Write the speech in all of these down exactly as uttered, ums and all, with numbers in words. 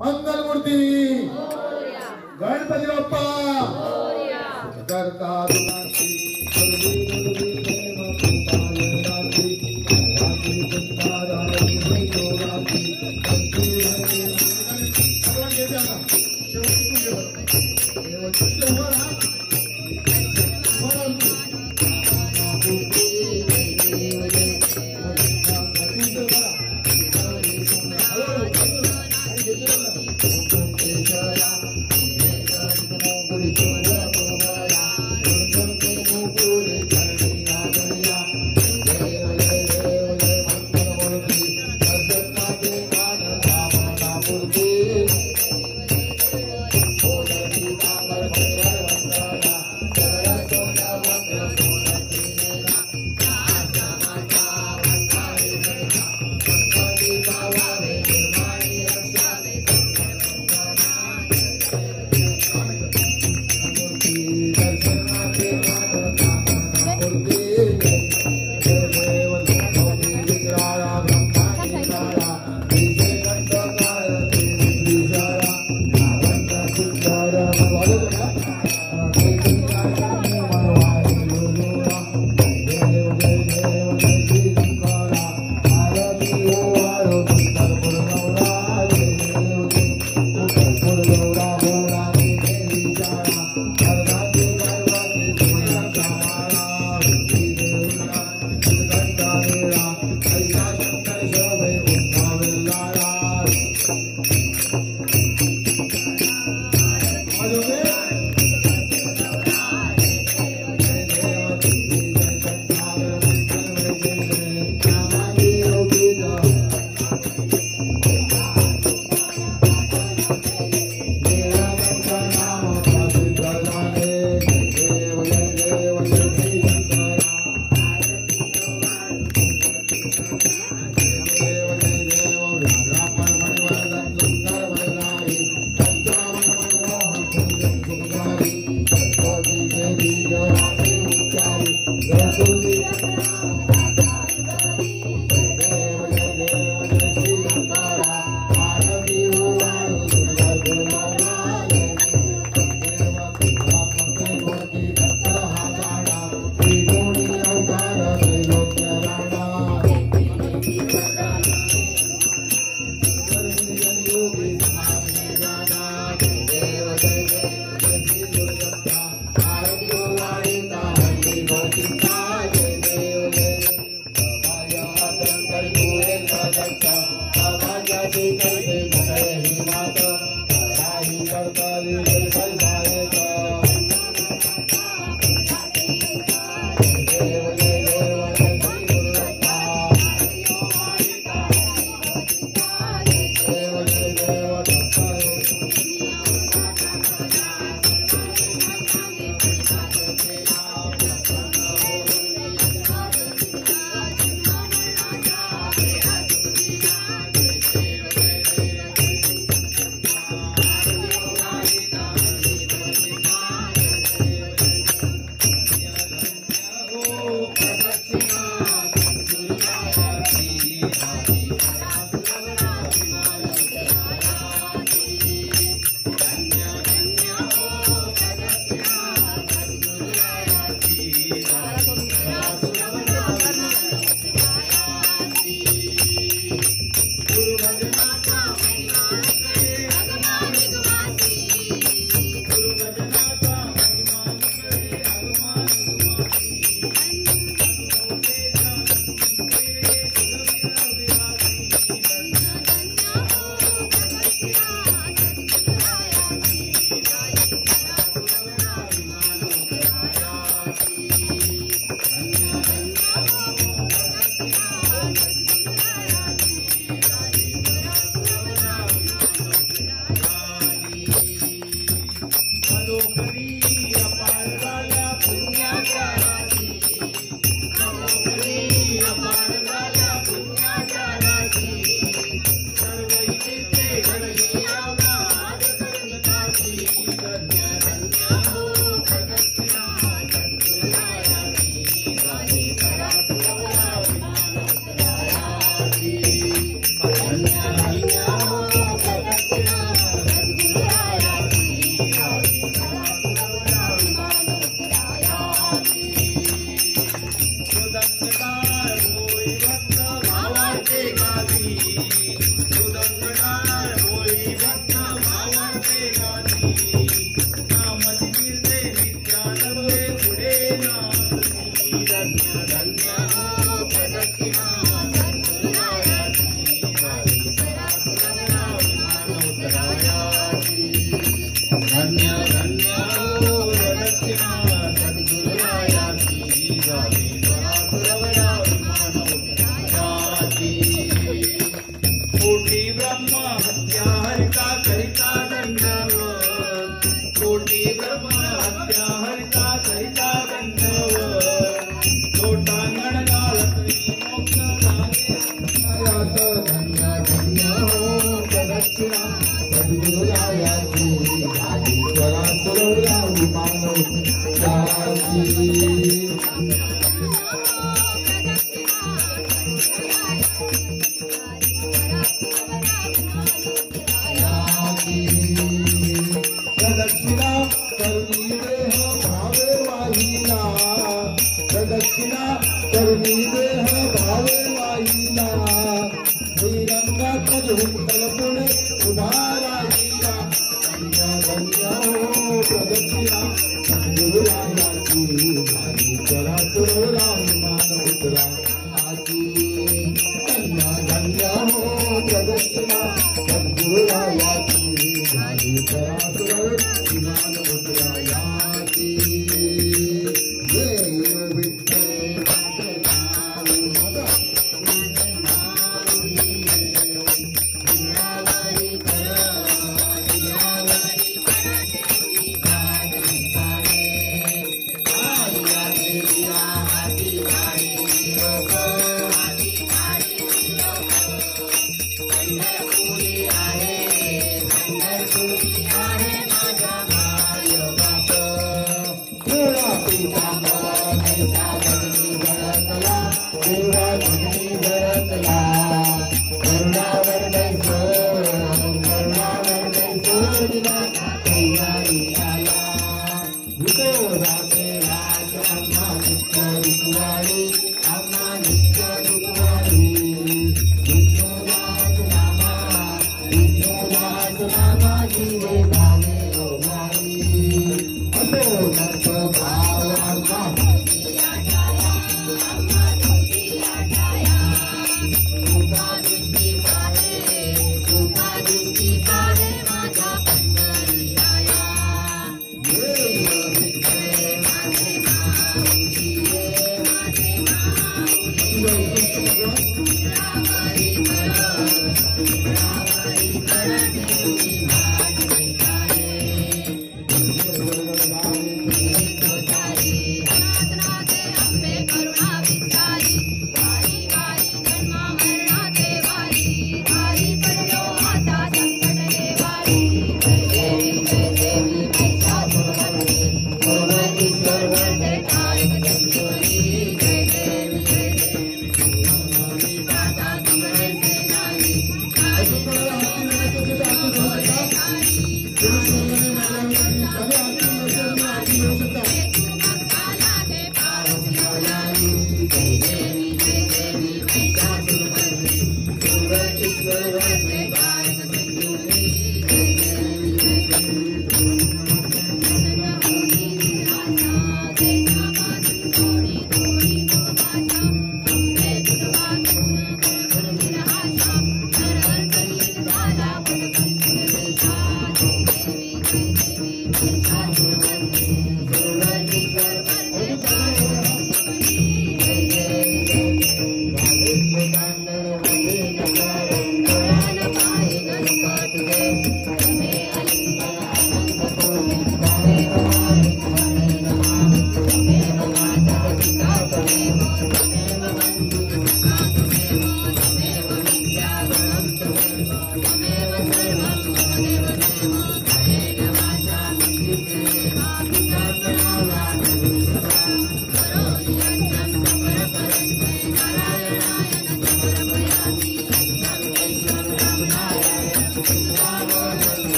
मंगलमूर्ती गणपती बाप्पा करता Krishna सद्गुरुरायाची ज्ञानेश्वरा सुरवरा विमान उतराची प्रदक्षिणा करुणी देह भावे वाहिला प्रदक्षिणा करुणी देह भावे वाहिला श्रीरंगात झुंकल पुढे उभा राहिला धन्य धन्य हो प्रदक्षिणा सद्गुरुरायाची ज्ञानेश्वरा सुरवरा विमान उतरा आची धन्य धन्य हो प्रदक्षिणा सद्गुरुरायाची ज्ञानेश्वरा सुरवरा विमान उतरायाची जय विठ्ठल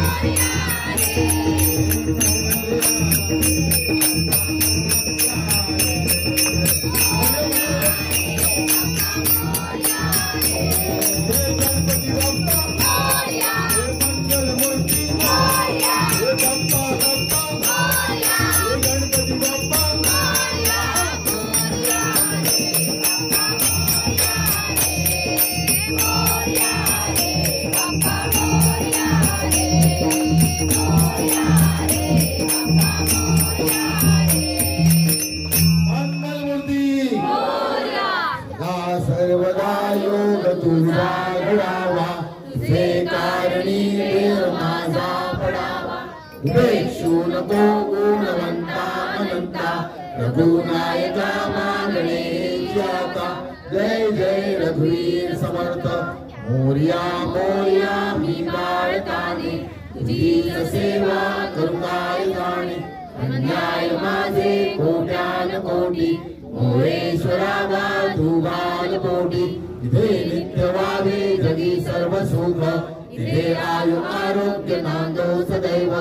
सर्वदा योग तुझा घडावा, तुझे कारणी देव माझा पडावा. उपेक्षू नको गुणवंता अनंता, रघुनायका मागणे जाता. जय जय रघुवीर समर्थ, मोरया मोरया मी बाळकाने, तुझीच सेवा करुणाय जाणे. अन्याय माझे कोट्यान कोटी, मोरेश्वरा तू बालपोटी. इथे नित्य व्हावे जगी सर्व सुख, इथे आयु आरोग्य नांदो सदैव.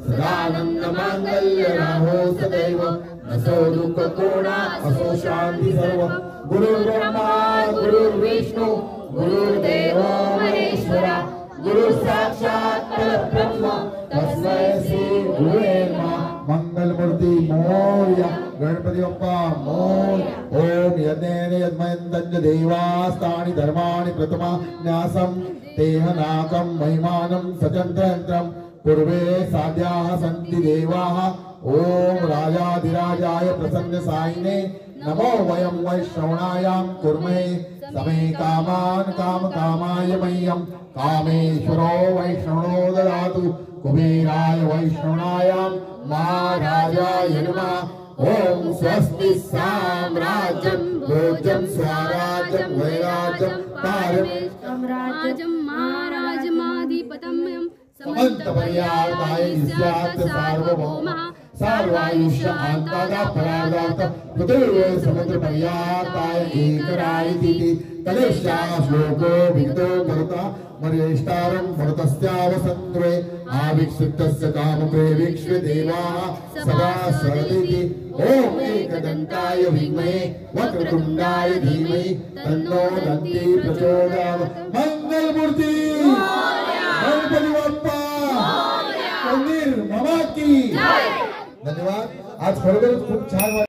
सदानंद मांगल्य राहो सदैव, नसो दुःख कोणा असो शांती सर्व. गुरु ब्रह्मा गुरु विष्णू गुरुदेव महेश्वरा, गुरु साक्षात परब्रह्म तस्मै श्री गुरुवे नमः. मंगलमूर्ती मोरया, गणपती बाप्पा मोरया. ओम यज्ञेन यज्ञयन्तञ्च देवास्तानि धर्माणि प्रथमा न्यासं तेह नाकं महिमानं सचन्द्रयन्त्रं पूर्वे साध्याः सन्ति देवाः. ओम राजाधिराजाय प्रसन्न साइने नमो वयं वैश्रवणायां कुर्महे. समे कामान् काम कामाय मह्यं, कामेश्वरो वैष्णवो ददातु. कुबेराय वैष्णवणायां महाराजाय नमः. ओम स्वस्ति साम्राज्यं भोजं स्वराज्यं वैराज्यं पारमेष्टं महाराजमाधिपतम्यं समन्तपर्यादाय स्यात् सार्वभौमः. सर्वायुष्य आन्तादा परार्दार्थ पृथिवे समुद्र पर्याप्ताय एकरायिति. तदेशा श्लोको विगतो भरता मर्येष्टारं भरतस्यावसन्त्रे. आविक्षिप्तस्य कामप्रे विक्ष्वे देवाः सदा सरदिति. ओम एकदन्ताय विद्महे वक्रतुण्डाय धीमहि तन्नो दन्ति प्रचोदयात्. मंगलमूर्ती गणपती बाप्पा मंदिर मामा की धन्यवाद. आज खरोखरच खूप छान